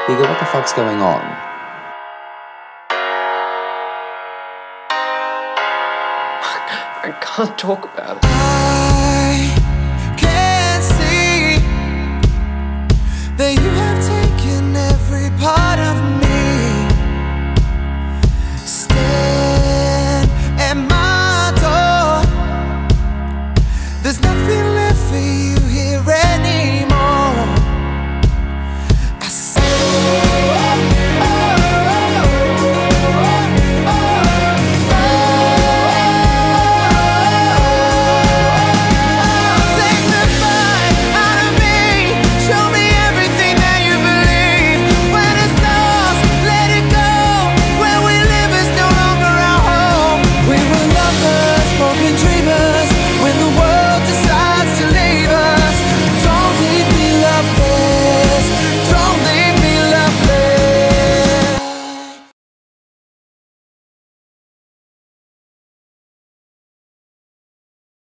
You go, what the fuck's going on? I can't talk about it.